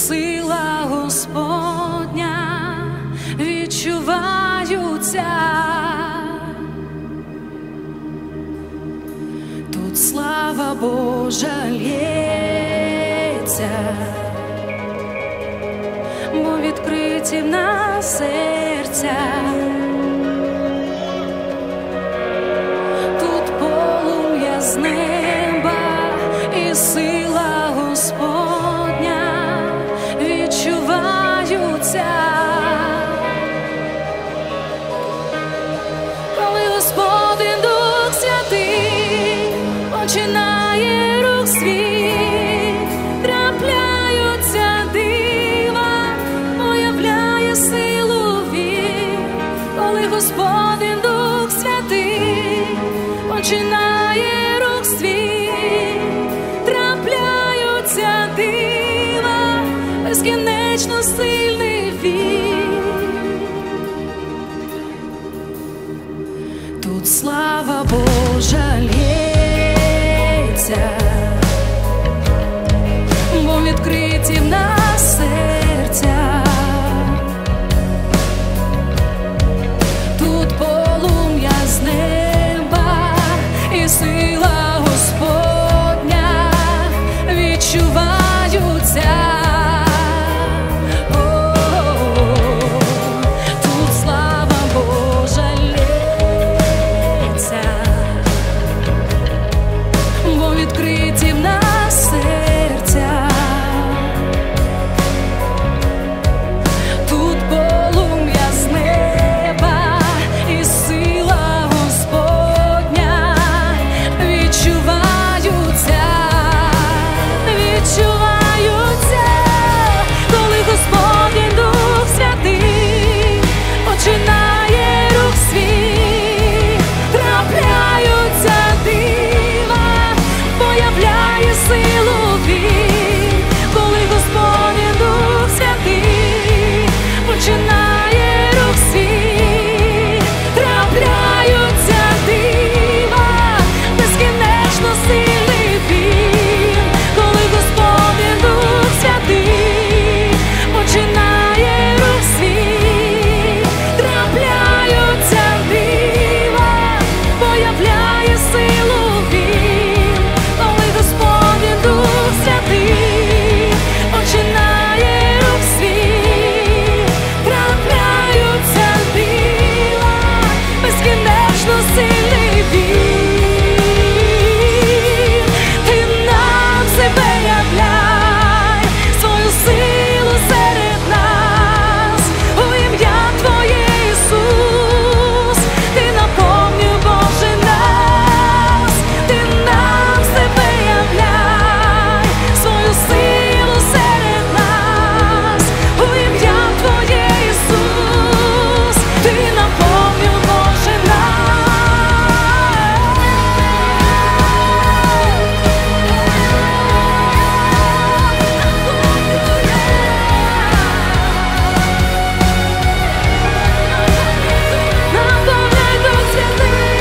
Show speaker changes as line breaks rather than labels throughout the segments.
сила Господня відчуваються. Тут слава Божа лється, бо відкриті в нас серця. Тут полум'я з неба і сила Господня відчуваються. Коли Господень Дух Святий починає рух свій, трапляються дива, появляє силу Він. Коли Господень Дух Святий починає рух свій, трапляються дива, безкінечно сильний Він. Тут слава Божа лється, бо відкриті в нас серця. Тут полум'я з неба і сила Господня відчуваються. Тут слава Божа лється, бо відкриті в нас серця. Тут полум'я з неба і сила Господня відчуваються, відчуваються. Коли Господній Дух Святий починає рух свій, трапляються дива, появляє силу Він. Коли Господній Дух Святий починає рух свій, трапляються дива, безкінечно сильний Він. Коли Господній Дух Святий починає рух свій, трапляються дива, появляє силу Він. Коли Господній Дух Святий починає рух свій, трапляються дива, безкінечно сильний Він. Ти нам себе являй, свою силу серед нас, у ім'я Твоє Ісус. Ти наповнюй, Боже, нас, Ти нам себе являй, свою силу серед нас, у ім'я Твоє Ісус. Ти наповнюй, Боже, нас. Наповняй, Дух Святий.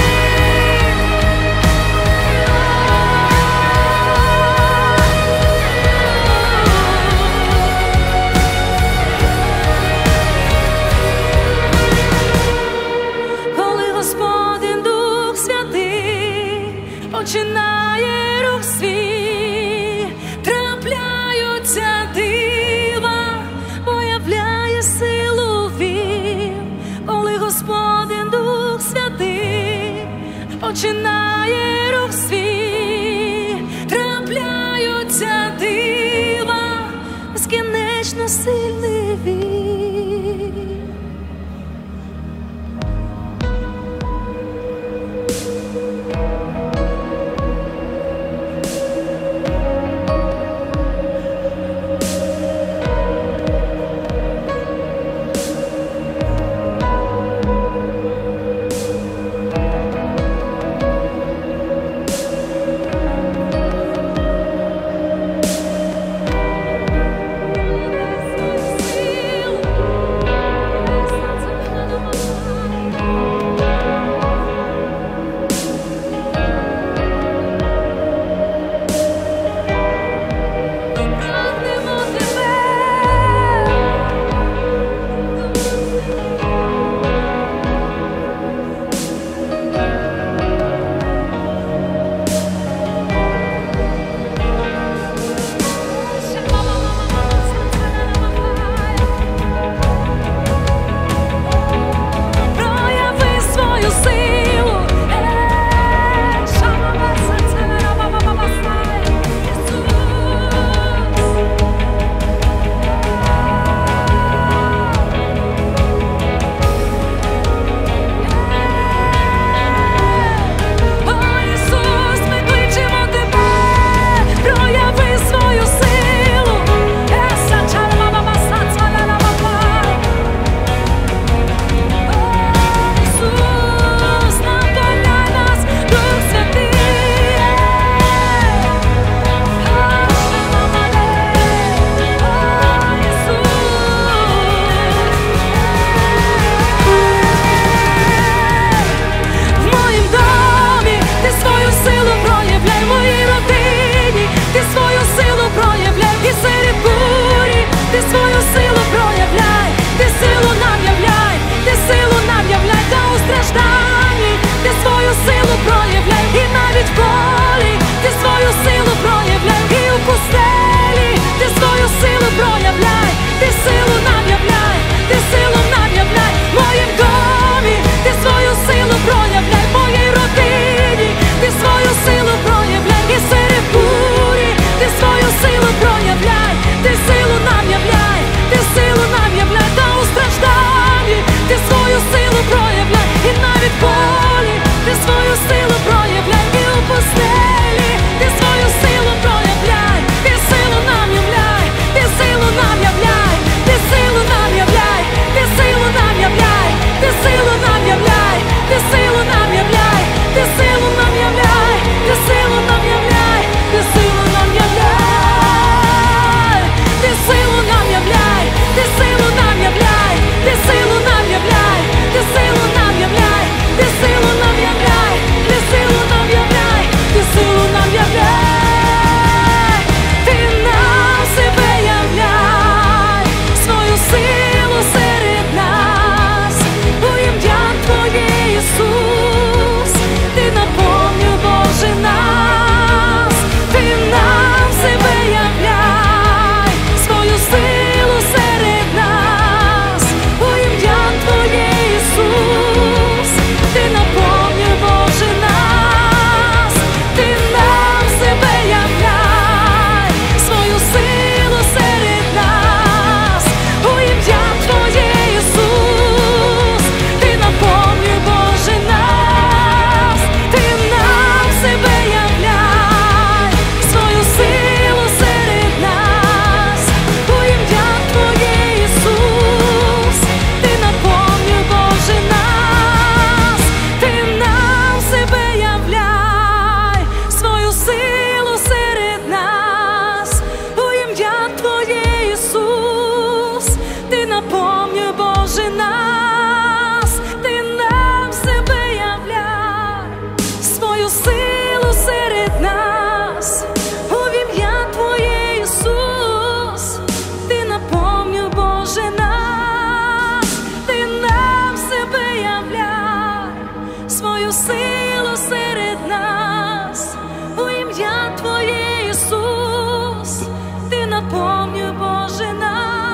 Коли Господень Дух Святий починає рух свій, трапляються дива, появляє силу Він. Коли Господень Дух Святий починає рух свій, трапляються дива, безкінечно сильний Він. Сила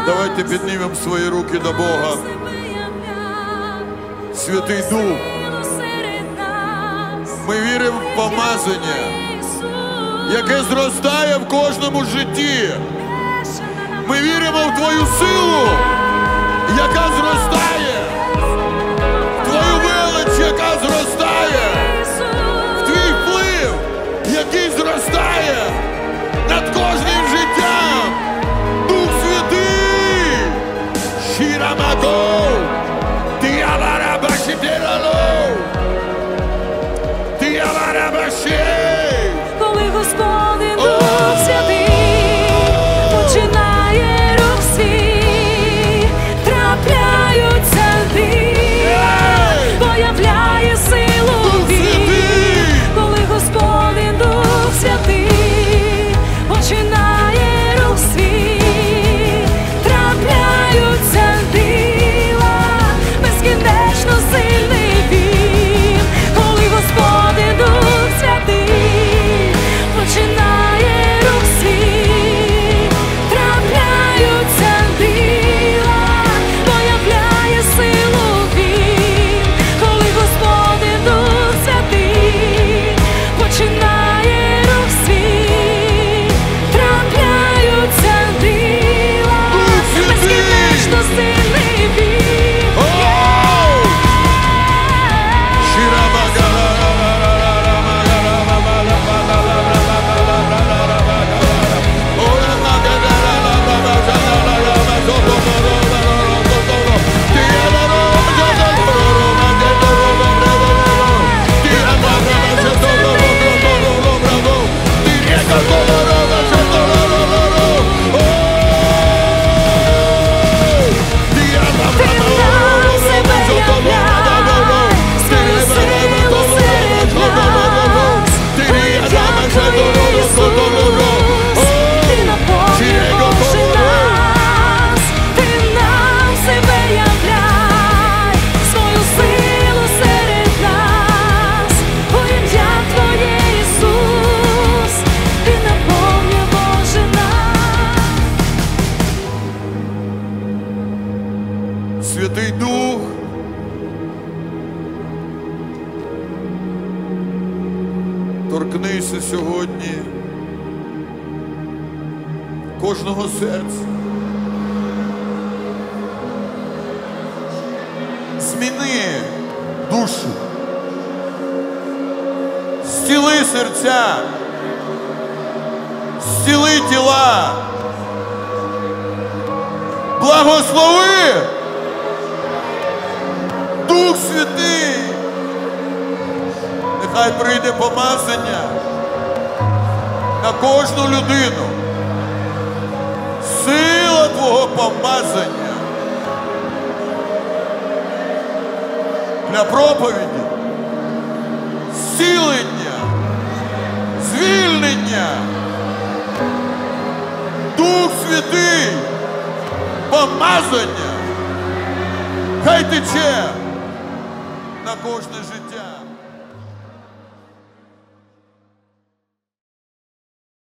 Давайте піднімемо свої руки до Бога. Святий Дух, ми віримо в помазання, яке зростає в кожному житті. Ми віримо в Твою силу, яка зростає, в Твою велич, яка зростає, в Твій вплив, який зростає над кожним життям. Дух Святий, Шірамаго, Тіаларабашітірало, Тіаларабаші.
Коли Господь Дух Святий починає рух свій, трапляються дива, появляє силу Він. Коли Господь Дух Святий починає рух свій, трапляються дива, безкінечно сильний Він. Коли Господь Дух Святий починає рух свій, трапляються дива, появляє силу Він. Коли Господь Дух Святий починає рух свій, трапляються дива, безкінечно сильний Він.
Святий Дух, торкнися сьогодні кожного серця. Зміни душу, зціли серця, зціли тіла, благослови, Дух Святий, нехай прийде помазання на кожну людину. Сила Твого помазання для проповіді, зцілення, звільнення. Дух Святий, помазання, хай тече на кожне життя.